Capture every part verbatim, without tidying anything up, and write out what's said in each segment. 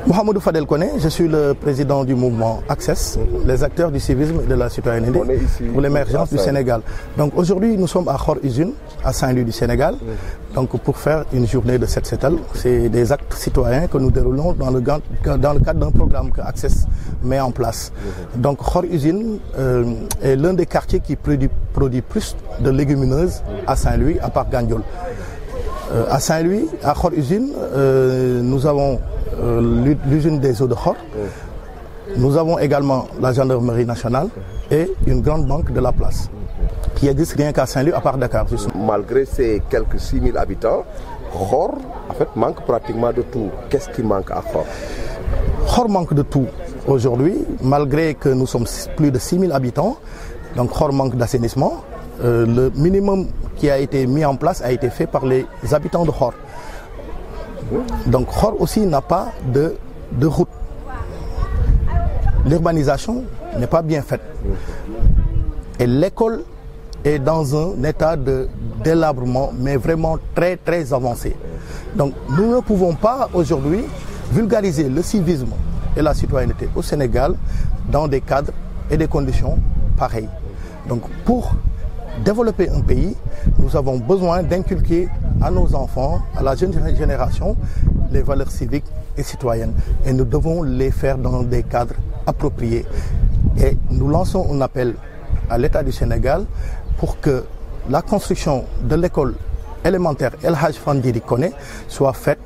Mohamedou Fadel Koné, je suis le président du mouvement Access, mmh. les acteurs du civisme et de la citoyenneté pour l'émergence du Sénégal. Donc aujourd'hui, nous sommes à Khor Usine, à Saint-Louis du Sénégal, mmh. donc pour faire une journée de Set Setal. C'est des actes citoyens que nous déroulons dans le, dans le cadre d'un programme que Access met en place. Mmh. Donc Khor Usine euh, est l'un des quartiers qui produit, produit plus de légumineuses à Saint-Louis, à part Gandiol. Euh, à Saint-Louis, à Khor Usine, euh, nous avons euh, l'usine des eaux de Khor. Nous avons également la gendarmerie nationale et une grande banque de la place qui existe rien qu'à Saint-Louis, à part Dakar. Malgré ces quelques six mille habitants, Khor en fait, manque pratiquement de tout. Qu'est-ce qui manque à Khor? Khor manque de tout aujourd'hui, malgré que nous sommes plus de six mille habitants. Donc Khor manque d'assainissement. Euh, le minimum qui a été mis en place a été fait par les habitants de Khor. Donc Khor aussi n'a pas de, de route. L'urbanisation n'est pas bien faite. Et l'école est dans un état de délabrement, mais vraiment très très avancé. Donc nous ne pouvons pas aujourd'hui vulgariser le civisme et la citoyenneté au Sénégal dans des cadres et des conditions pareilles. Donc pour développer un pays, nous avons besoin d'inculquer à nos enfants, à la jeune génération, les valeurs civiques et citoyennes. Et nous devons les faire dans des cadres appropriés. Et nous lançons un appel à l'État du Sénégal pour que la construction de l'école élémentaire El Hadj Fandiri Koné soit faite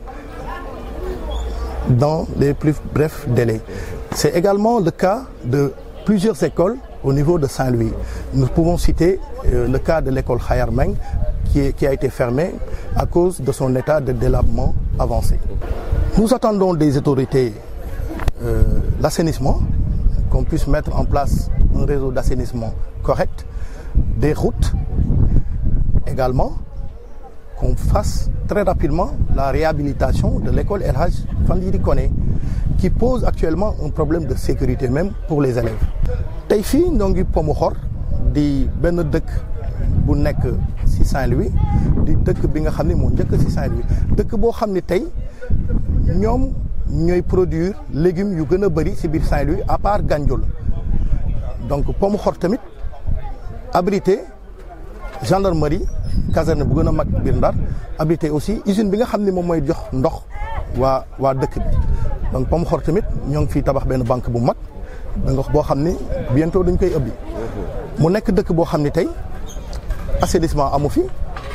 dans les plus brefs délais. C'est également le cas de plusieurs écoles au niveau de Saint-Louis. Nous pouvons citer euh, le cas de l'école Khayar Meng qui, qui a été fermée à cause de son état de délabrement avancé. Nous attendons des autorités euh, l'assainissement, qu'on puisse mettre en place un réseau d'assainissement correct, des routes également, qu'on fasse très rapidement la réhabilitation de l'école El Hadj Fandiri Koné qui pose actuellement un problème de sécurité même pour les élèves. tey fii ñoo ngi Pomokhor di benn dëkk bu nekk ci Saint-Louis di dëkk bi nga xam ne moo njëkk ci Saint-Louis dëkk boo xam ne tey ñoom ñooy produire légumes yu gën a bëri ci biir Saint-Louis à part Gandiol. Donc Pomokhor tamit abrité gendarmerie caserne bu gën a mag biir Ndar abrité aussi usine bi nga xam ne moom mooy jox ndox waa waa dëkk bi. Donc Pomokhor tamit ñoo ngi fiy tabax benn banque bu mag nga boo xam ni bientôt dañ koy ëbbi mu nekk dëkk boo xam ni tey assainissement amu fi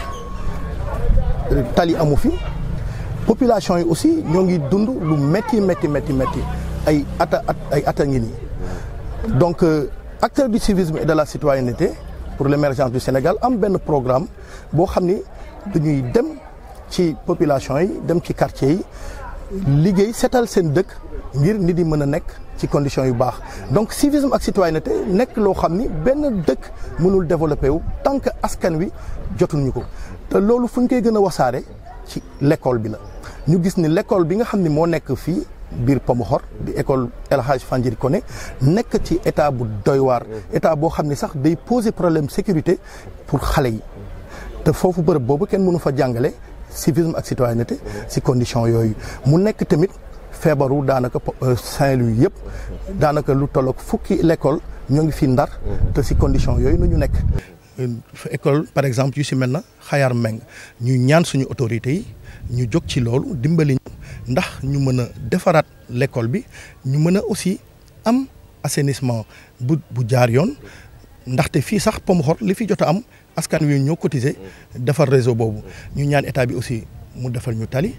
tali amu fi population yi aussi ñoo ngi dund lu métti métti métti métti ay ata at ay ata ngi nii. Donc euh, acteurs du civisme et de la citoyenneté pour l'émergence du Sénégal am benn programme boo xam ni dañuy dem ci population yi dem ci quartier yi liggéey seetal seen dëkk ngir nit yi mën a nekk ci conditions yu baax. Donc civisme ak citoyenneté nekk loo xam ni benn dëkk mënul développé wu tant que askan wi jotuñu ko te loolu fu ñu koy gën a wasaare ci l'école bi la. ñu gis ni l'école bi nga xam ni moo nekk fii biir Pomokhor di école El Hadj Fandiri Koné nekk ci état bu doy waar état boo xam ni sax day poser problème sécurité pour xale yi te foofu bërëb boobu kenn mënu fa jàngale civisme ak citoyenneté ci condition yooyu mu nekk tamit feebaru daanaka Saint-Louis yëpp daanaka lu tollook fukki l'école ñoo ngi fi Ndar te ci condition yooyu nu ñu nekk. école par exemple yu ci mel na Khayar Meng ñu ñaan suñu autorités yi ñu jóg ci loolu dimbali ñu ndax ñu mën a defaraat l'école bi ñu mën a aussi am assainissement bu bu jaar yoon ndaxte fii sax Pomokhor li fi jot a am askan wi ñoo cotiser defar réseau boobu ñu ñaan état bi aussi mu defal ñu tali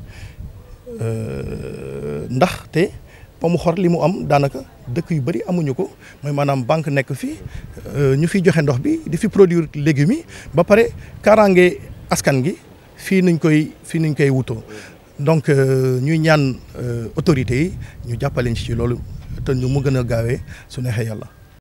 ndaxte Pomokhor li mu am daanaka dëkk yu bëri amuñu ko mooy maanaam banque nekk fii ñu fiy joxe ndox bi di fi produire légumes yi ba pare kaaraange askan gi fii nuñ koy fii nuñ koy wutoo donc ñuy ñaan autorités yi ñu jàppaleñ ci loolu te ñu mu gën a gaawee su neexee yàlla.